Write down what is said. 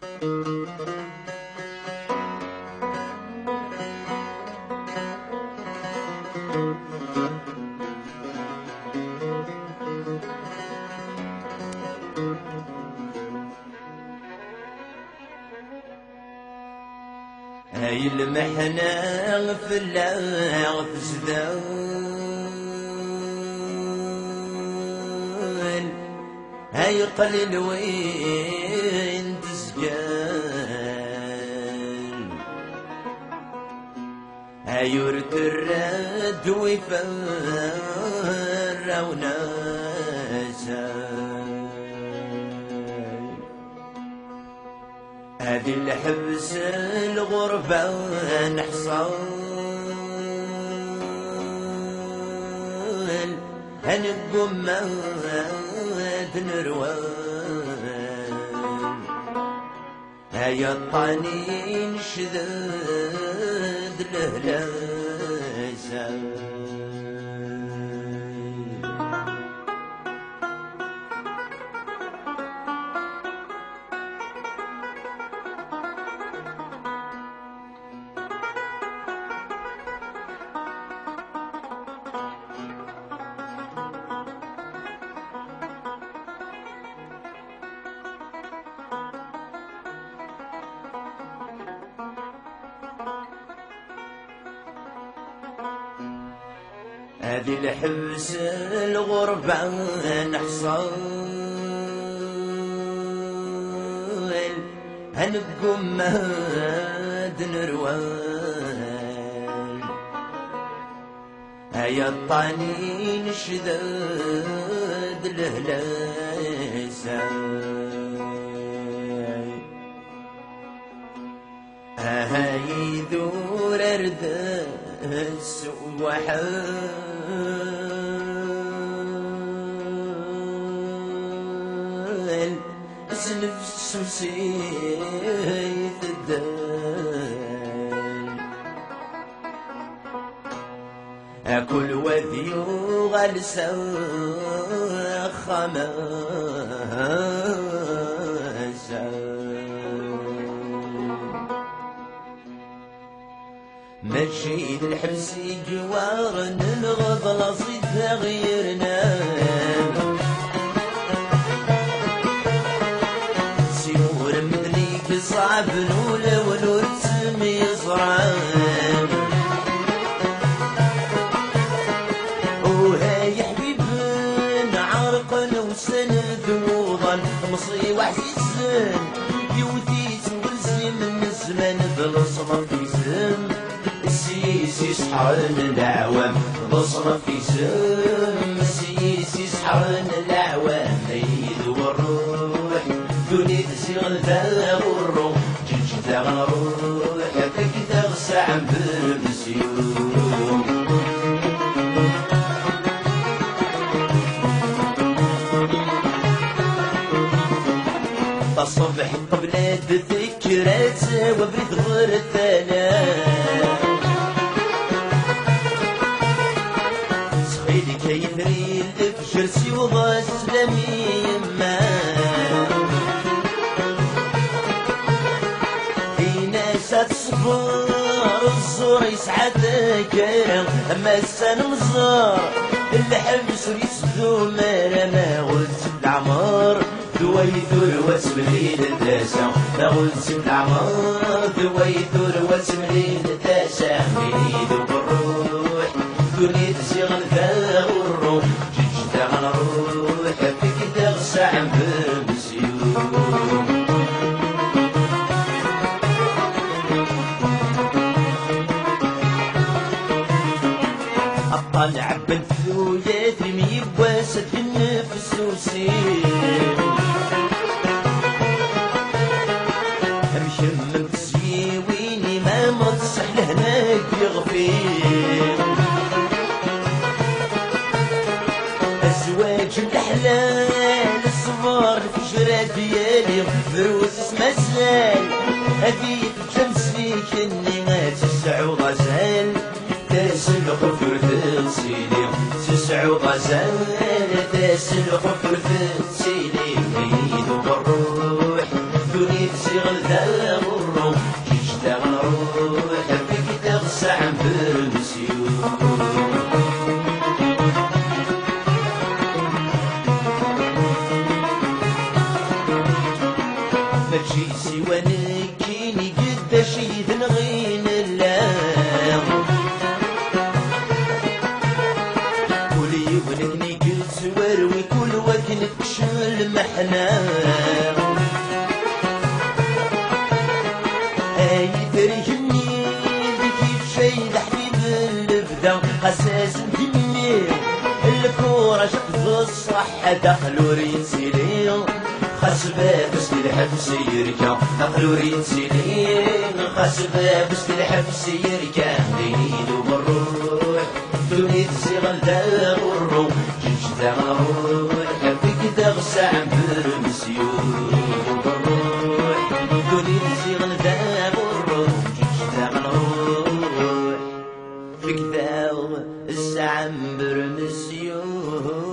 هاي المحنة في الله في زدان، هاي قليل وين تسجان، هاي يرد الرد ويفرع وناسا، هذه الحبس الغربة نحصل، هنقوم نروان، هيا الطانين شدد الهلاسة. هذه الحبس الغربة نحصل، هنقوم نروان، هيا الطانين شدد الهلاسة، هاي ذور اردس وحال، نفس سيث الدال، أكل وذي غلسة خماسة، ماشي الحبس جوار نلغض لصيد تغييرنا، صعب نولى ولو تسمي صعب، وهاي حبيبنا عرقنا وسند وظل مصيبة حسيسن، يوديت ورزي من الزمان بالصمة في سم، السيسي صحرنا العوام بالصمة في سم، السيسي صحرنا العوام ميد والروح دوني تسيغ الفاغ والروح جيج تاغ نروح هكاك تاغ ساعة بالمسيوم. الصبح قبلات ذكرات وبريد غير الثناء، صخيلي كيثري الفجر سيوضا سلامي يما، تصبر الزور يسعدك اما السن مزار، الحبس يسدو مالا ما غلت بالعمر، ذويثور واسملي للداسة ما غلت بالعمر، ذويثور واسملي للداسة ميدو بالروح دوني تسيغ الفاغ والروح جيج تاغ نروح فيك تاغ ساعة بالمسيوم. طالع بالثويات الميبواسة في النفس وسيم، امشي من تسيويني ما مصح لهناك يغفير، ازواج الاحلال الصغار الفجرة ديالي فروس مسال، هذي الجمس فيك اني ما تسع وغزال، تاسل خفر تسيلي تسع غزال، تاسل خفر تسيلي ميد بالروح دوني زغل ذا غرو جيجتا غنروح فيك تغسع برمسيو ماشي سوى نكيني قداش يثنغين اللام كل يبنكني قلت وروي كل وكنك شل محنام اي تريجني كيف شي لحبيب البدا حساس دمي الكورة شفت الصحة دخلوا رينسيلي خسبة بس الحبس يركا دخلوا رينسيلي خسبة بس الحبس يركا دينيدو بالروح دوني تزيغل دا غرو جنش دا غنروح فيك تغسع برمسيو بالروح دوني تزيغل دا غرو جنش دا غنروح فيك تغسع برمسيو